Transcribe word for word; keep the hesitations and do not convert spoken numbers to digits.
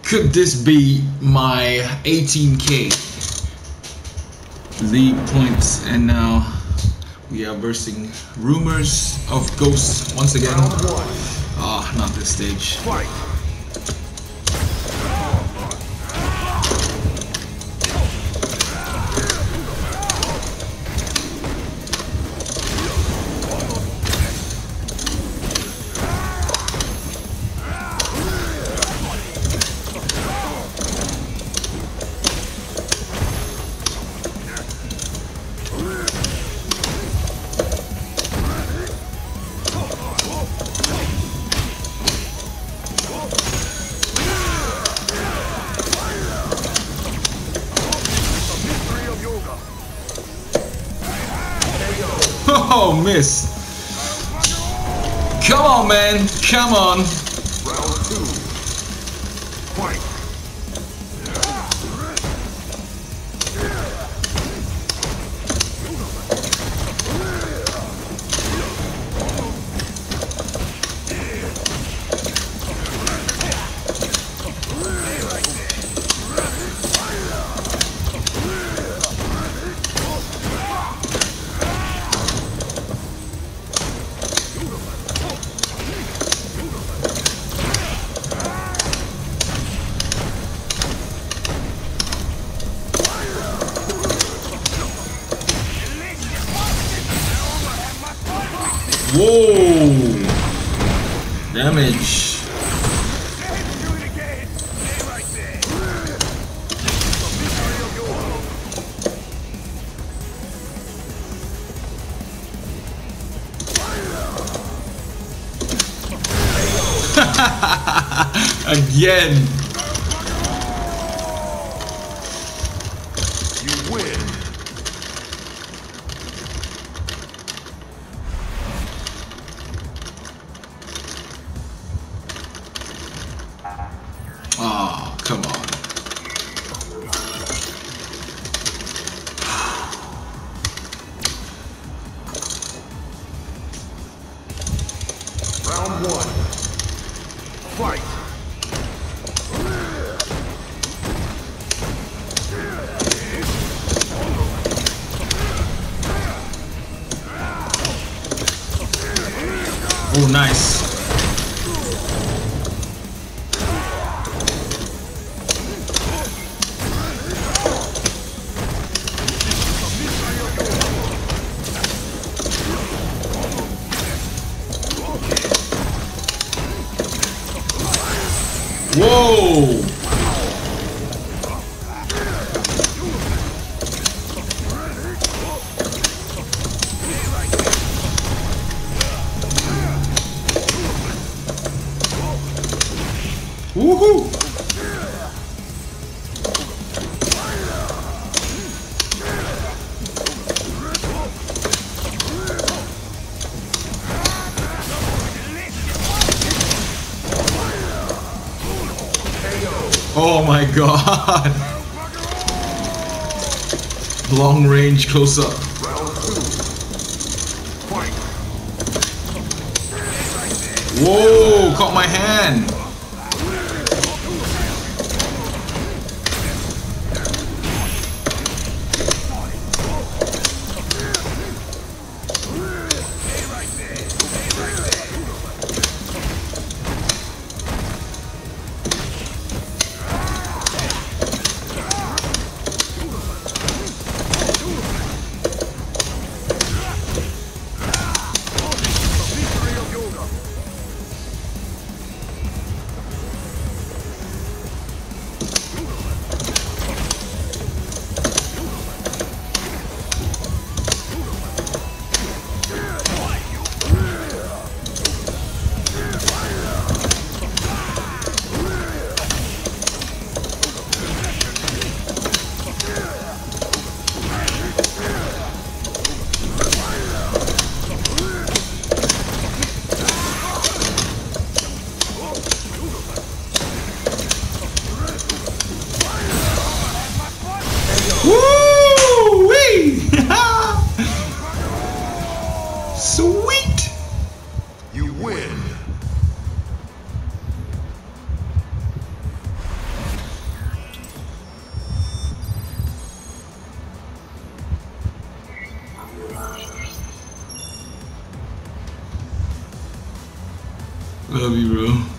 Could this be my eighteen K league points? And now we are bursting rumors of ghosts once again. Ah, not this stage. Oh, miss. Come on, man. Come on. Round two. Fight. Whoa! Damage. Again. You win. Oh, come on. Round one. Fight. Oh, nice. Whoa! Woohoo! Oh my god! Long range close up. Round two. Fight. Whoa! Caught my hand! Woo-wee! Sweet! You win. Love you, bro.